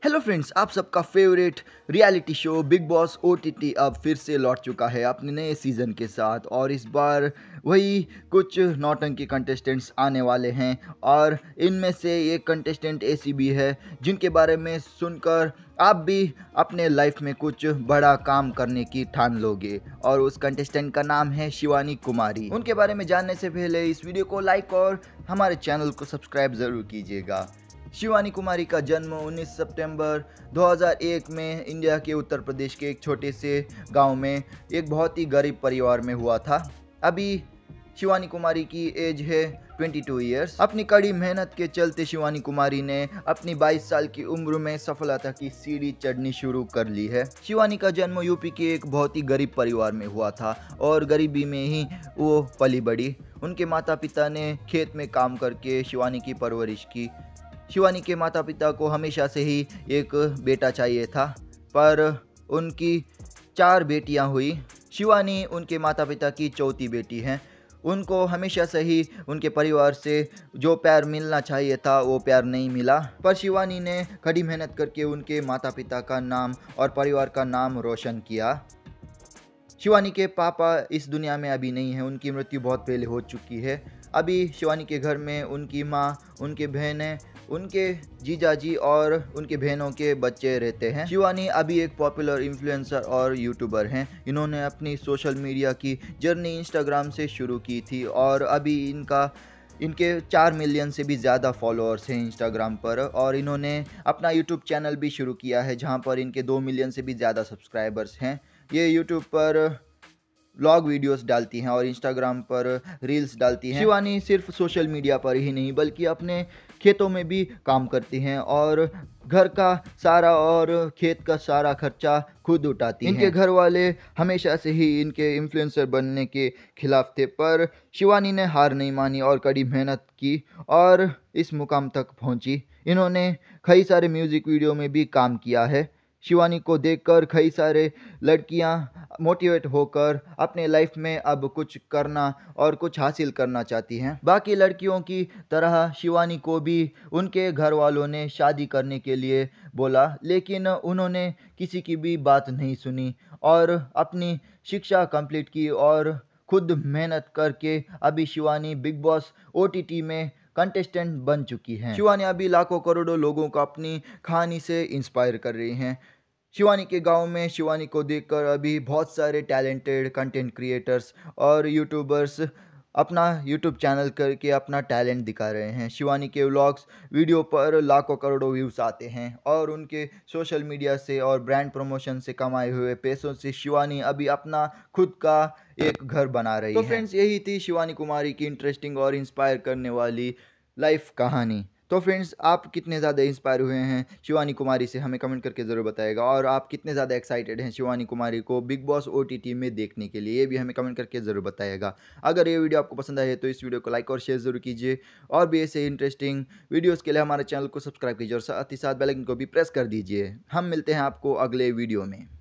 Hello friends, आप सबका favourite reality show Big Boss OTT अब फिर से लौट चुका है अपने नए सीज़न के साथ। और इस बार वही कुछ नौटंकी कंटेस्टेंट्स आने वाले हैं और इनमें से एक कंटेस्टेंट ऐसी भी है जिनके बारे में सुनकर आप भी अपने लाइफ में कुछ बड़ा काम करने की ठान लोगे। और उस कंटेस्टेंट का नाम है शिवानी कुमारी। उनके बारे में जानने से पहले इस वीडियो को लाइक और हमारे चैनल को सब्सक्राइब ज़रूर कीजिएगा। शिवानी कुमारी का जन्म 19 सितंबर 2001 में इंडिया के उत्तर प्रदेश के एक छोटे से गांव में एक बहुत ही गरीब परिवार में हुआ था। अभी शिवानी कुमारी की एज है 22 ईयर्स। अपनी कड़ी मेहनत के चलते शिवानी कुमारी ने अपनी 22 साल की उम्र में सफलता की सीढ़ी चढ़नी शुरू कर ली है। शिवानी का जन्म यूपी के एक बहुत ही गरीब परिवार में हुआ था और गरीबी में ही वो पली बड़ी। उनके माता पिता ने खेत में काम करके शिवानी की परवरिश की। शिवानी के माता पिता को हमेशा से ही एक बेटा चाहिए था, पर उनकी 4 बेटियां हुई। शिवानी उनके माता पिता की चौथी बेटी हैं। उनको हमेशा से ही उनके परिवार से जो प्यार मिलना चाहिए था वो प्यार नहीं मिला, पर शिवानी ने कड़ी मेहनत करके उनके माता पिता का नाम और परिवार का नाम रोशन किया। शिवानी के पापा इस दुनिया में अभी नहीं हैं, उनकी मृत्यु बहुत पहले हो चुकी है। अभी शिवानी के घर में उनकी माँ, उनके बहनें, उनके जीजाजी और उनके बहनों के बच्चे रहते हैं। शिवानी अभी एक पॉपुलर इन्फ्लुएंसर और यूट्यूबर हैं। इन्होंने अपनी सोशल मीडिया की जर्नी इंस्टाग्राम से शुरू की थी और अभी इनके 4 मिलियन से भी ज़्यादा फॉलोअर्स हैं इंस्टाग्राम पर। और इन्होंने अपना यूट्यूब चैनल भी शुरू किया है जहां पर इनके 2 मिलियन से भी ज़्यादा सब्सक्राइबर्स हैं। ये यूट्यूब पर व्लॉग वीडियोस डालती हैं और इंस्टाग्राम पर रील्स डालती हैं। शिवानी सिर्फ सोशल मीडिया पर ही नहीं बल्कि अपने खेतों में भी काम करती हैं और घर का सारा और खेत का सारा खर्चा खुद उठाती हैं। इनके घर वाले हमेशा से ही इनके इन्फ्लुएंसर बनने के खिलाफ थे, पर शिवानी ने हार नहीं मानी और कड़ी मेहनत की और इस मुकाम तक पहुंची। इन्होंने कई सारे म्यूज़िक वीडियो में भी काम किया है। शिवानी को देखकर कई सारे लड़कियां मोटिवेट होकर अपने लाइफ में अब कुछ करना और कुछ हासिल करना चाहती हैं। बाकी लड़कियों की तरह शिवानी को भी उनके घर वालों ने शादी करने के लिए बोला, लेकिन उन्होंने किसी की भी बात नहीं सुनी और अपनी शिक्षा कंप्लीट की और खुद मेहनत करके अभी शिवानी बिग बॉस ओटीटी में कंटेस्टेंट बन चुकी हैं। शिवानी अभी लाखों करोड़ों लोगों को अपनी कहानी से इंस्पायर कर रही हैं। शिवानी के गांव में शिवानी को देखकर अभी बहुत सारे टैलेंटेड कंटेंट क्रिएटर्स और यूट्यूबर्स अपना यूट्यूब चैनल करके अपना टैलेंट दिखा रहे हैं। शिवानी के व्लॉग्स वीडियो पर लाखों करोड़ों व्यूज़ आते हैं और उनके सोशल मीडिया से और ब्रांड प्रमोशन से कमाए हुए पैसों से शिवानी अभी अपना खुद का एक घर बना रही है। तो फ्रेंड्स, यही थी शिवानी कुमारी की इंटरेस्टिंग और इंस्पायर करने वाली लाइफ कहानी। तो फ्रेंड्स, आप कितने ज़्यादा इंस्पायर हुए हैं शिवानी कुमारी से हमें कमेंट करके ज़रूर बताएगा। और आप कितने ज़्यादा एक्साइटेड हैं शिवानी कुमारी को बिग बॉस ओटीटी में देखने के लिए, ये भी हमें कमेंट करके ज़रूर बताएगा। अगर ये वीडियो आपको पसंद आए तो इस वीडियो को लाइक और शेयर ज़रूर कीजिए और भी ऐसे इंटरेस्टिंग वीडियोज़ के लिए हमारे चैनल को सब्सक्राइब कीजिए और साथ ही साथ बेल आइकन को भी प्रेस कर दीजिए। हम मिलते हैं आपको अगले वीडियो में।